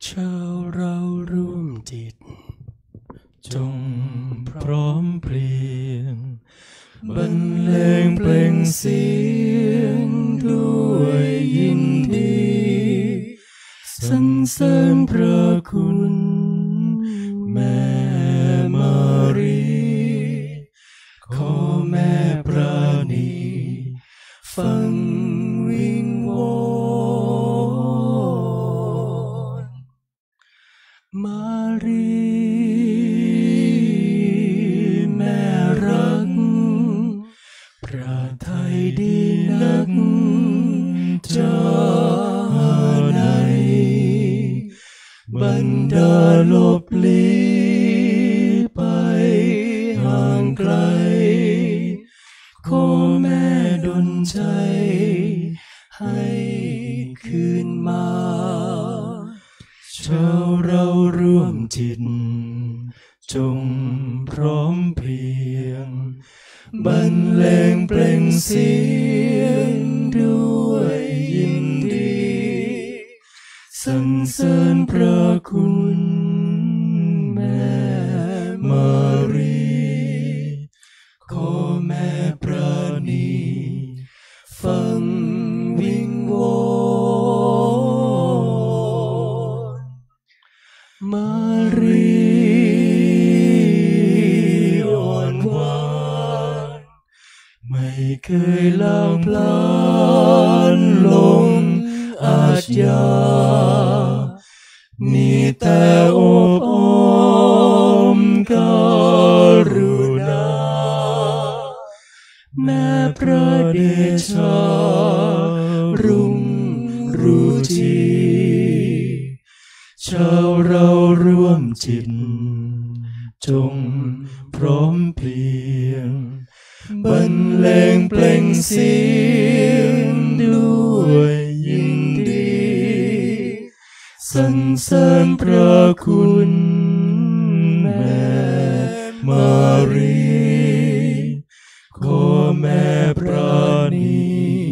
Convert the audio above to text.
ชาวเราร่วมจิตจงพร้อมเพรียงบรรเลงเปล่งเสียงด้วยยินดีสรรเสริญพระคุณแม่มารีขอแม่ปราณีฟังวิงวอนมารีแม่รักพระทัยดีนักจะหาไหนบรรดาลบลีไปห่างไกลขอแม่ดลใจให้คืนมาชาวเราร่วมจิตจงพร้อมเพรียงบรรเลงเปล่งเสียงด้วยยินดีสรรเสริญพระคุณแม่มารีขอแม่ปราณีฟังวิงวอนมารีอ่อนหวานไม่เคยลางพลานลงอาชญามีแต่อบอ้อมกรุณาแม่พระเดชารุ่งรู้จีชาวเราร่วมจิตจงพร้อมเพรียงบรรเลงเปล่งเสียงด้วยยินดีสรรเสริญพระคุณแม่มารีขอแม่ปราณี